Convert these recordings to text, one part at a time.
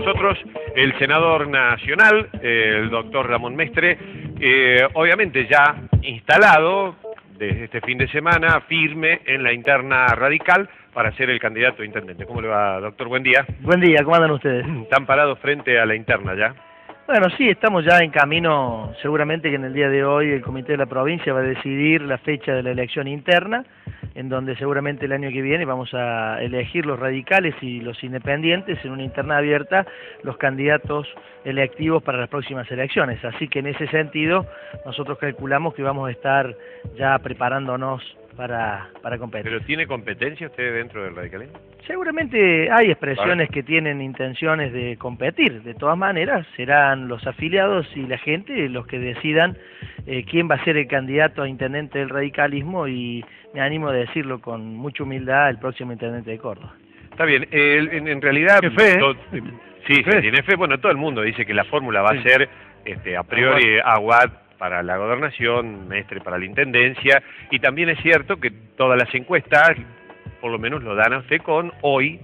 nosotros el senador nacional, el doctor Ramón Mestre, obviamente ya instalado desde este fin de semana, firme en la interna radical para ser el candidato a intendente. ¿Cómo le va, doctor? Buen día. Buen día, ¿cómo andan ustedes? ¿Están parados frente a la interna ya? Bueno, sí, estamos ya en camino. Seguramente que en el día de hoy el Comité de la Provincia va a decidir la fecha de la elección interna, en donde seguramente el año que viene vamos a elegir los radicales y los independientes en una interna abierta, los candidatos electivos para las próximas elecciones. Así que en ese sentido nosotros calculamos que vamos a estar ya preparándonos para competir. ¿Pero tiene competencia usted dentro del radicalismo? Seguramente hay expresiones que tienen intenciones de competir. De todas maneras, serán los afiliados y la gente los que decidan quién va a ser el candidato a intendente del radicalismo, y me animo a decirlo con mucha humildad, el próximo intendente de Córdoba. Está bien, en realidad... ¿Qué fe? Sí, se tiene fe. Bueno, todo el mundo dice que la fórmula va a ser a priori Aguad para la gobernación, Mestre para la intendencia, y también es cierto que todas las encuestas, por lo menos lo dan a usted con hoy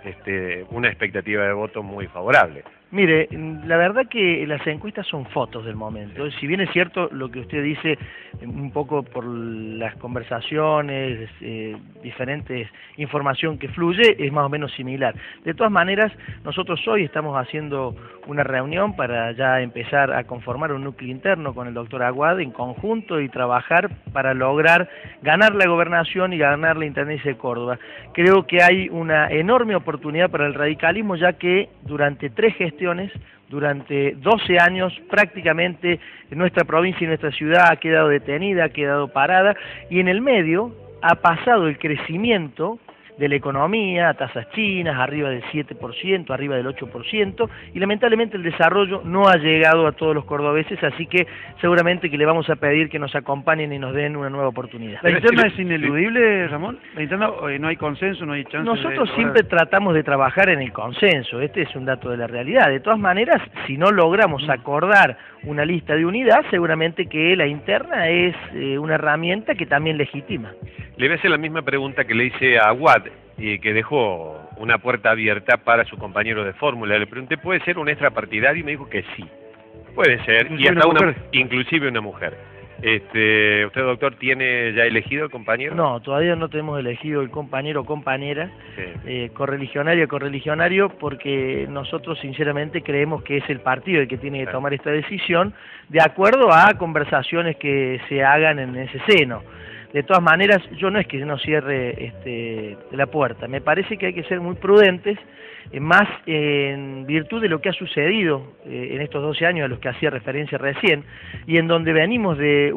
una expectativa de voto muy favorable. Mire, la verdad que las encuestas son fotos del momento. Si bien es cierto lo que usted dice, un poco por las conversaciones, diferentes información que fluye, es más o menos similar. De todas maneras, nosotros hoy estamos haciendo una reunión para ya empezar a conformar un núcleo interno con el doctor Aguad en conjunto y trabajar para lograr ganar la gobernación y ganar la intendencia de Córdoba. Creo que hay una enorme oportunidad para el radicalismo, ya que durante 3 gestiones, durante 12 años prácticamente nuestra provincia y nuestra ciudad ha quedado detenida, ha quedado parada, y en el medio ha pasado el crecimiento de la economía a tasas chinas, arriba del 7%, arriba del 8%, y lamentablemente el desarrollo no ha llegado a todos los cordobeses, así que seguramente que le vamos a pedir que nos acompañen y nos den una nueva oportunidad. ¿La interna es ineludible, Ramón? ¿La interna no hay consenso, no hay chance? Nosotros siempre tratamos de trabajar en el consenso, este es un dato de la realidad. De todas maneras, si no logramos acordar una lista de unidad, seguramente que la interna es una herramienta que también legitima. Le voy a hacer la misma pregunta que le hice a Aguad, y que dejó una puerta abierta para su compañero de fórmula. Le pregunté, ¿puede ser un extrapartidario? Y me dijo que sí, puede ser, y hasta inclusive una mujer. ¿Usted, doctor, tiene ya elegido el compañero? No, todavía no tenemos elegido el compañero o compañera, correligionaria, correligionario, porque nosotros sinceramente creemos que es el partido el que tiene que tomar esta decisión, de acuerdo a conversaciones que se hagan en ese seno. De todas maneras, yo no es que no cierre la puerta, me parece que hay que ser muy prudentes, más en virtud de lo que ha sucedido en estos 12 años a los que hacía referencia recién, y en donde venimos de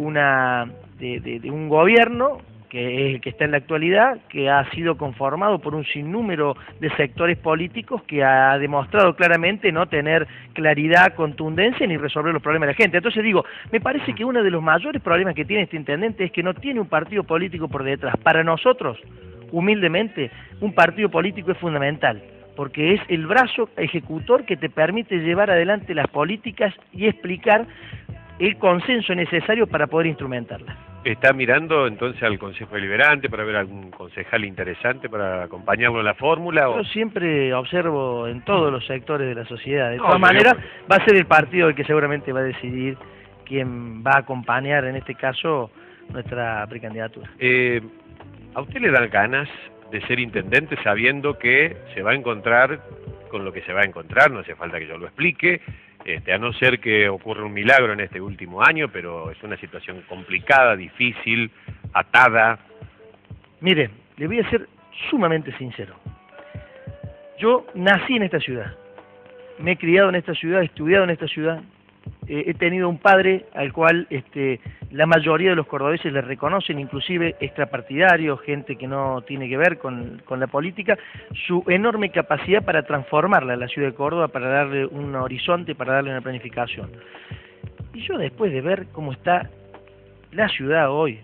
un gobierno que es el que está en la actualidad, que ha sido conformado por un sinnúmero de sectores políticos que ha demostrado claramente no tener claridad, contundencia ni resolver los problemas de la gente. Entonces digo, me parece que uno de los mayores problemas que tiene este intendente es que no tiene un partido político por detrás. Para nosotros, humildemente, un partido político es fundamental, porque es el brazo ejecutor que te permite llevar adelante las políticas y explicar el consenso necesario para poder instrumentarlas. ¿Está mirando entonces al Consejo Deliberante para ver algún concejal interesante para acompañarlo en la fórmula? Yo siempre observo en todos los sectores de la sociedad. De todas maneras, va a ser el partido el que seguramente va a decidir quién va a acompañar, en este caso, nuestra precandidatura. ¿A usted le dan ganas de ser intendente sabiendo que se va a encontrar con lo que se va a encontrar? No hace falta que yo lo explique. A no ser que ocurra un milagro en este último año, pero es una situación complicada, difícil, atada. Mire, le voy a ser sumamente sincero. Yo nací en esta ciudad, me he criado en esta ciudad, he estudiado en esta ciudad, he tenido un padre al cual la mayoría de los cordobeses le reconocen, inclusive extrapartidarios, gente que no tiene que ver con la política, su enorme capacidad para transformarla, la ciudad de Córdoba, para darle un horizonte, para darle una planificación. Y yo, después de ver cómo está la ciudad hoy,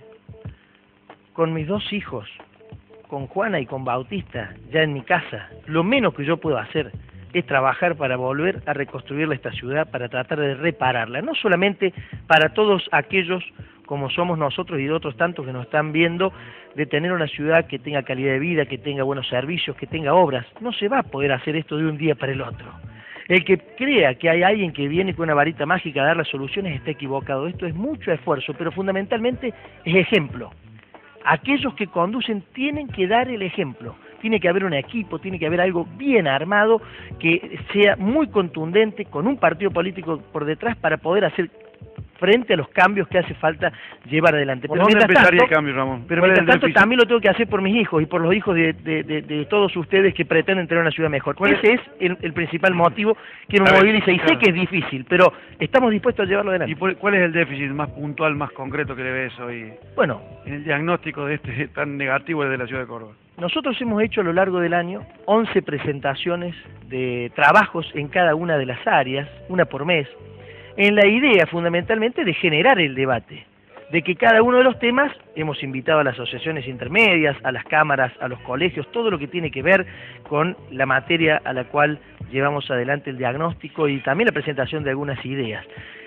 con mis 2 hijos, con Juana y con Bautista, ya en mi casa, lo menos que yo puedo hacer es trabajar para volver a reconstruir esta ciudad, para tratar de repararla, no solamente para todos aquellos como somos nosotros y de otros tantos que nos están viendo, de tener una ciudad que tenga calidad de vida, que tenga buenos servicios, que tenga obras. No se va a poder hacer esto de un día para el otro. El que crea que hay alguien que viene con una varita mágica a dar las soluciones está equivocado. Esto es mucho esfuerzo, pero fundamentalmente es ejemplo. Aquellos que conducen tienen que dar el ejemplo. Tiene que haber un equipo, tiene que haber algo bien armado, que sea muy contundente, con un partido político por detrás para poder hacer frente a los cambios que hace falta llevar adelante. ¿Por dónde empezaría el cambio, Ramón? Pero mientras tanto también lo tengo que hacer por mis hijos y por los hijos de todos ustedes que pretenden tener una ciudad mejor. Ese es el principal motivo que nos moviliza, y sé que es difícil, pero estamos dispuestos a llevarlo adelante. ¿Y cuál es el déficit más puntual, más concreto que le ves hoy? Bueno, en el diagnóstico de este tan negativo de la ciudad de Córdoba. Nosotros hemos hecho a lo largo del año 11 presentaciones de trabajos en cada una de las áreas, una por mes, en la idea fundamentalmente de generar el debate, de que cada uno de los temas hemos invitado a las asociaciones intermedias, a las cámaras, a los colegios, todo lo que tiene que ver con la materia a la cual llevamos adelante el diagnóstico y también la presentación de algunas ideas.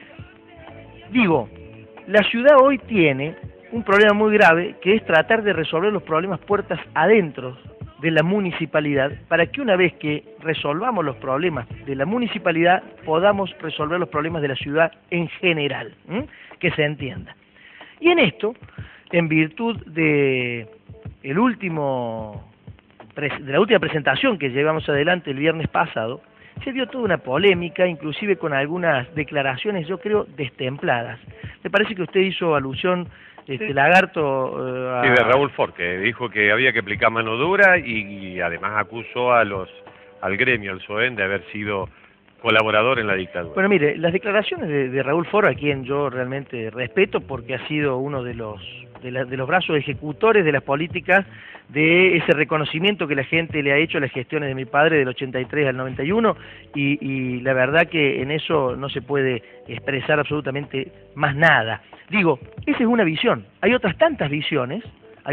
Digo, la ciudad hoy tiene un problema muy grave, que es tratar de resolver los problemas puertas adentro de la municipalidad, para que una vez que resolvamos los problemas de la municipalidad, podamos resolver los problemas de la ciudad en general, que se entienda. Y en esto, en virtud de la última presentación que llevamos adelante el viernes pasado, se dio toda una polémica, inclusive con algunas declaraciones, yo creo, destempladas. Me parece que usted hizo alusión, Lagarto... Sí, de Raúl Ford, que dijo que había que aplicar mano dura y además acusó al gremio, al SOEN, de haber sido colaborador en la dictadura. Bueno, mire, las declaraciones de Raúl Ford, a quien yo realmente respeto porque ha sido uno de los brazos ejecutores de las políticas, de ese reconocimiento que la gente le ha hecho a las gestiones de mi padre del 83 al 91, y la verdad que en eso no se puede expresar absolutamente más nada. Digo, esa es una visión. Hay otras tantas visiones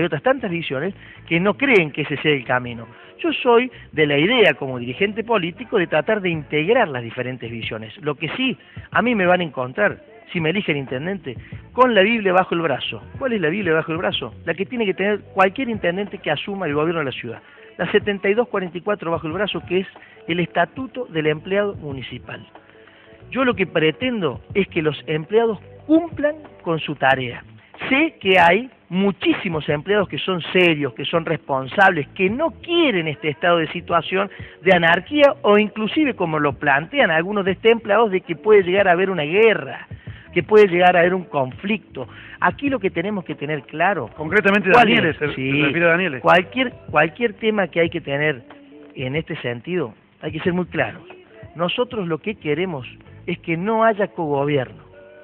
que no creen que ese sea el camino. Yo soy de la idea, como dirigente político, de tratar de integrar las diferentes visiones. Lo que sí, a mí me van a encontrar, si me eligen intendente, con la Biblia bajo el brazo. ¿Cuál es la Biblia bajo el brazo? La que tiene que tener cualquier intendente que asuma el gobierno de la ciudad. La 7244 bajo el brazo, que es el Estatuto del Empleado Municipal. Yo lo que pretendo es que los empleados cumplan con su tarea. Sé que hay muchísimos empleados que son serios, que son responsables, que no quieren este estado de situación de anarquía, o inclusive, como lo plantean algunos de estos empleados, de que puede llegar a haber una guerra, que puede llegar a haber un conflicto. Aquí lo que tenemos que tener claro... Concretamente Danieles, se refiere a Danieles. Cualquier tema que hay que tener en este sentido, hay que ser muy claros. Nosotros lo que queremos es que no haya cogobierno.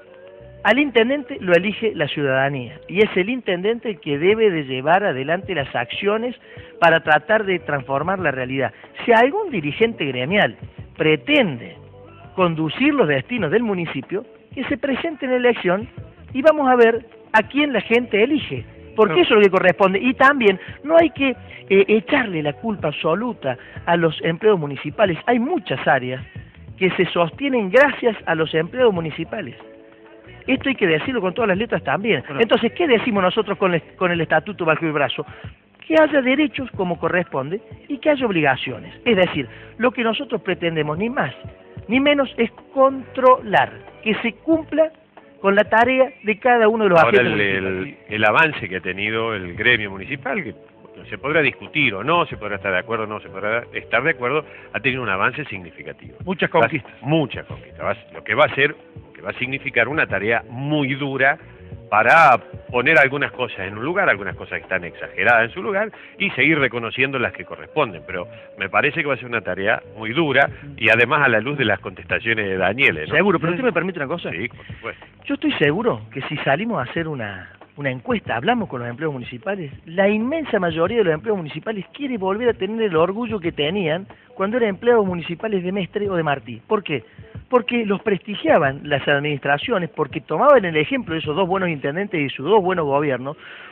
Al intendente lo elige la ciudadanía, y es el intendente el que debe de llevar adelante las acciones para tratar de transformar la realidad. Si algún dirigente gremial pretende conducir los destinos del municipio, que se presente en la elección y vamos a ver a quién la gente elige, porque eso es lo que corresponde. Y también no hay que echarle la culpa absoluta a los empleados municipales. Hay muchas áreas que se sostienen gracias a los empleados municipales. Esto hay que decirlo con todas las letras también. Entonces, ¿qué decimos nosotros con el estatuto bajo el brazo? Que haya derechos como corresponde y que haya obligaciones. Es decir, lo que nosotros pretendemos, ni más ni menos, es controlar, que se cumpla con la tarea de cada uno de los agentes municipales. El avance que ha tenido el gremio municipal, que se podrá discutir o no, se podrá estar de acuerdo o no se podrá estar de acuerdo, ha tenido un avance significativo. Muchas conquistas. Muchas conquistas. Lo que va a significar una tarea muy dura para poner algunas cosas en un lugar, algunas cosas que están exageradas en su lugar, y seguir reconociendo las que corresponden. Pero me parece que va a ser una tarea muy dura, y además a la luz de las contestaciones de Danieles, ¿no? Seguro, pero usted me permite una cosa. Sí, por supuesto. Yo estoy seguro que si salimos a hacer una encuesta, hablamos con los empleados municipales, la inmensa mayoría de los empleados municipales quiere volver a tener el orgullo que tenían cuando eran empleados municipales de Mestre o de Martí. ¿Por qué? Porque los prestigiaban las administraciones, porque tomaban el ejemplo de esos dos buenos intendentes y sus dos buenos gobiernos,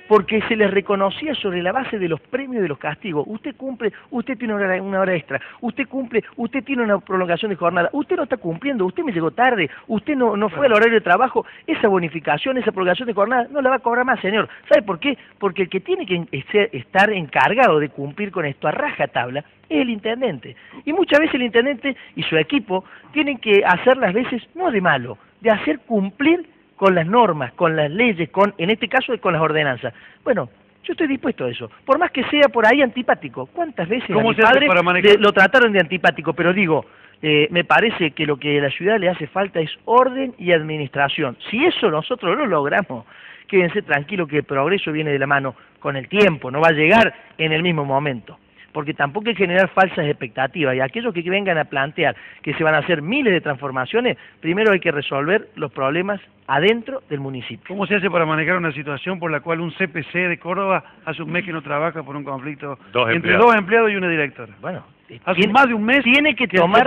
porque se les reconocía sobre la base de los premios y de los castigos. Usted cumple, usted tiene una hora extra, usted cumple, usted tiene una prolongación de jornada, usted no está cumpliendo, usted me llegó tarde, usted no fue al horario de trabajo, esa bonificación, esa prolongación de jornada, no la va a cobrar más, señor. ¿Sabe por qué? Porque el que tiene que estar encargado de cumplir con esto a rajatabla es el intendente. Y muchas veces el intendente y su equipo tienen que hacer las veces, no de malo, de hacer cumplir con las normas, con las leyes, en este caso con las ordenanzas. Bueno, yo estoy dispuesto a eso, por más que sea por ahí antipático. ¿Cuántas veces a mi padre lo trataron de antipático? Pero digo, me parece que lo que a la ciudad le hace falta es orden y administración. Si eso nosotros lo logramos, quédense tranquilos que el progreso viene de la mano con el tiempo, no va a llegar en el mismo momento. Porque tampoco hay que generar falsas expectativas, y aquellos que vengan a plantear que se van a hacer miles de transformaciones, primero hay que resolver los problemas adentro del municipio. ¿Cómo se hace para manejar una situación por la cual un CPC de Córdoba hace un mes que no trabaja por un conflicto entre dos empleados y una directora? Bueno, hace más de un mes tiene que tomar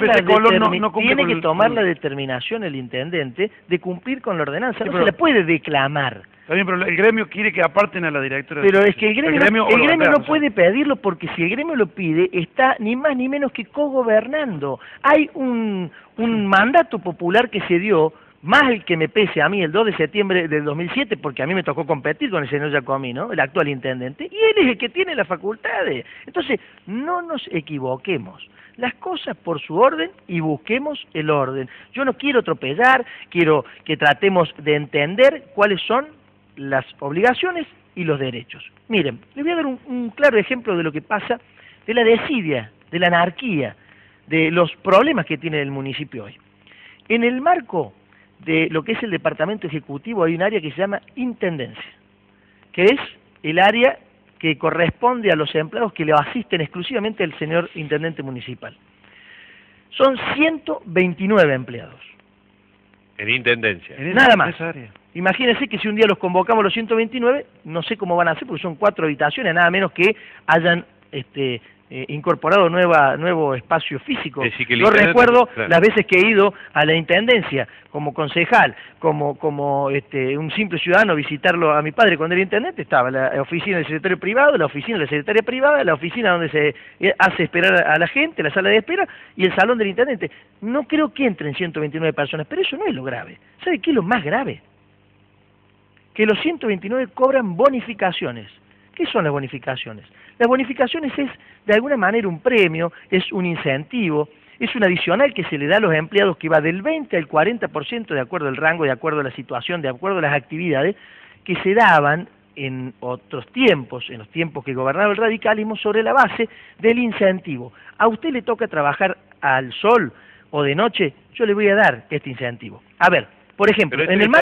la determinación el intendente de cumplir con la ordenanza, no se la puede declamar. Está bien, pero el gremio quiere que aparten a la directora. Pero es que el gremio no puede pedirlo, porque si el gremio lo pide, está ni más ni menos que cogobernando. Hay un mandato popular que se dio, más el que me pese a mí, el 2 de septiembre del 2007, porque a mí me tocó competir con el señor Giacomino, el actual intendente, y él es el que tiene las facultades. Entonces, no nos equivoquemos. Las cosas por su orden y busquemos el orden. Yo no quiero atropellar, quiero que tratemos de entender cuáles son las obligaciones y los derechos. Miren, les voy a dar un claro ejemplo de lo que pasa, de la desidia, de la anarquía, de los problemas que tiene el municipio hoy. En el marco de lo que es el departamento ejecutivo hay un área que se llama intendencia, que es el área que corresponde a los empleados que le asisten exclusivamente al señor intendente municipal. Son 129 empleados. En intendencia. Nada más. Imagínense que si un día los convocamos los 129, no sé cómo van a hacer, porque son 4 habitaciones, nada menos que hayan incorporado nuevo espacio físico. Yo recuerdo las veces que he ido a la intendencia como concejal, como un simple ciudadano, visitarlo a mi padre cuando era intendente, estaba la oficina del secretario privado, la oficina de la secretaria privada, la oficina donde se hace esperar a la gente, la sala de espera, y el salón del intendente. No creo que entren 129 personas, pero eso no es lo grave. ¿Sabe qué es lo más grave? Que los 129 cobran bonificaciones. ¿Qué son las bonificaciones? Las bonificaciones es, de alguna manera, un premio, es un incentivo, es un adicional que se le da a los empleados que va del 20 al 40% de acuerdo al rango, de acuerdo a la situación, de acuerdo a las actividades, que se daban en otros tiempos, en los tiempos que gobernaba el radicalismo, sobre la base del incentivo. A usted le toca trabajar al sol o de noche, yo le voy a dar este incentivo. A ver, por ejemplo, en el